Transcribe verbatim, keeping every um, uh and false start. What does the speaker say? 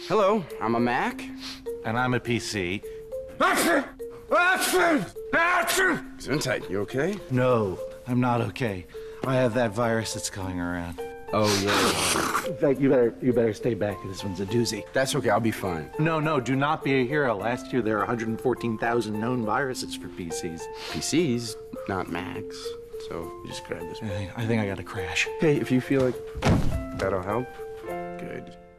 Hello, I'm a Mac. And I'm a P C. Gesundheit, you okay? No, I'm not okay. I have that virus that's going around. Oh, yeah. In fact, you better you better stay back. This one's a doozy. That's okay, I'll be fine. No, no, do not be a hero. Last year there were one hundred fourteen thousand known viruses for P Cs. P Cs, not Macs. So you just grab this I one. think, I think I got a crash. Okay, if you feel like that'll help, good.